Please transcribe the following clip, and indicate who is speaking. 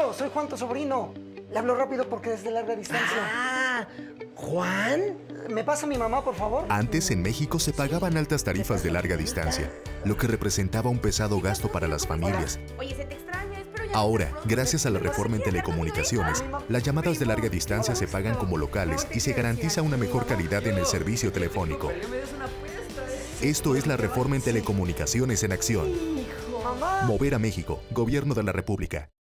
Speaker 1: Tío, soy Juan, tu sobrino. Le hablo rápido porque es de larga distancia.
Speaker 2: Ah, ¿Juan?
Speaker 1: ¿Me pasa mi mamá, por favor?
Speaker 3: Antes en México se pagaban altas tarifas de larga distancia, lo que representaba un pesado gasto para las familias.
Speaker 4: Oye, se te extraña, espero ya.
Speaker 3: Ahora, gracias a la reforma en telecomunicaciones, las llamadas de larga distancia se pagan como locales y se garantiza una mejor calidad en el servicio telefónico. Esto es la reforma en telecomunicaciones en acción.
Speaker 1: Mamá.
Speaker 3: Mover a México, Gobierno de la República.